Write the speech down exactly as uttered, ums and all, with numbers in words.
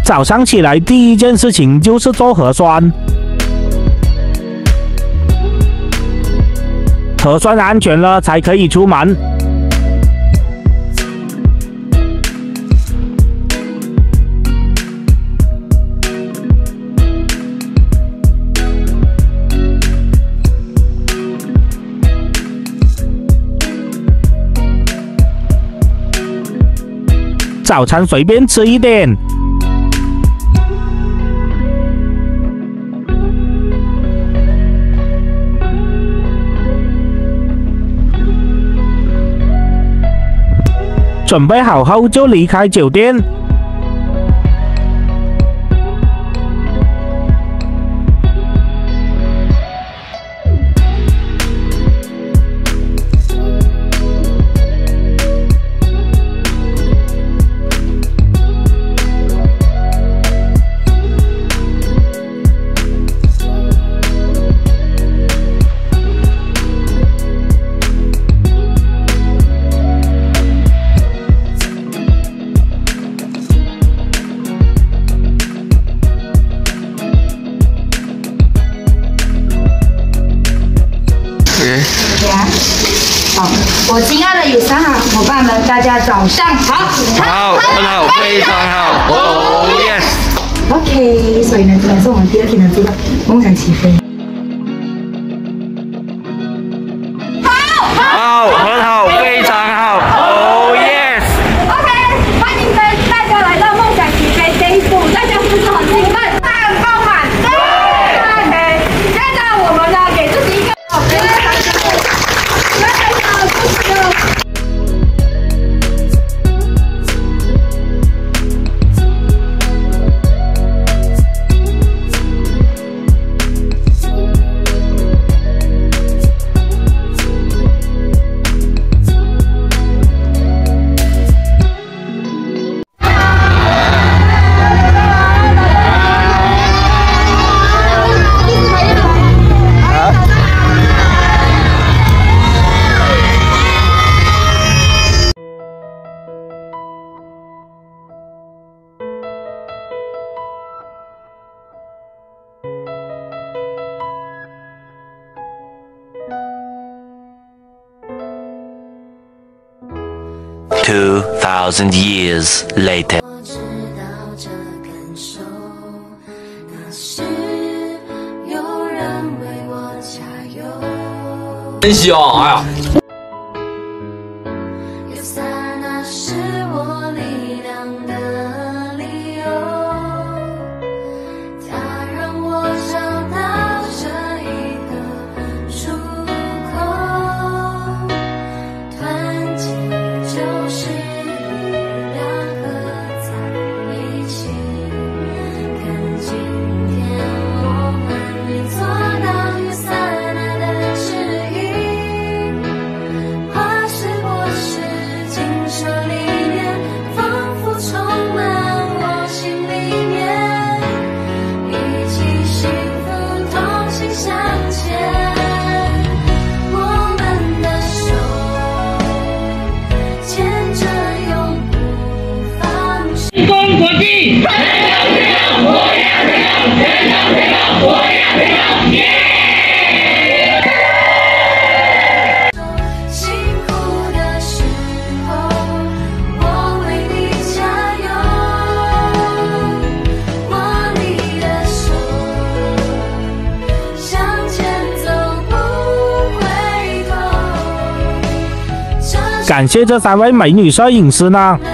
早上起来第一件事情就是做核酸，核酸安全了才可以出门。早餐随便吃一点。准备好后就离开酒店。 好，我亲爱的友商行伙伴们，大家早上好。 好，很好，非常好。哦 ，yes。OK， 所以呢，今天是我们第二天的这个梦想起飞。好， 好，很好，非常好。哦 ，yes。OK， 欢迎大家来到梦想起飞这一步，大家是不是很兴奋？很饱满。对。OK， 现在我们呢，给自己一个。 Two thousand years later. 真香，哎呀！ 国际，太阳太阳，我呀太阳，太阳太阳，我呀太阳，耶！辛苦的时候，我为你加油，握你的手，向前走不回头。 感谢这三位美女摄影师呢。